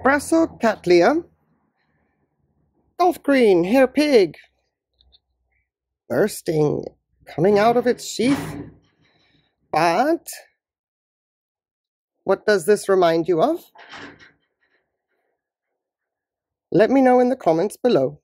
Brassocatlia, golf green, hair pig, bursting, coming out of its sheath. But what does this remind you of? Let me know in the comments below.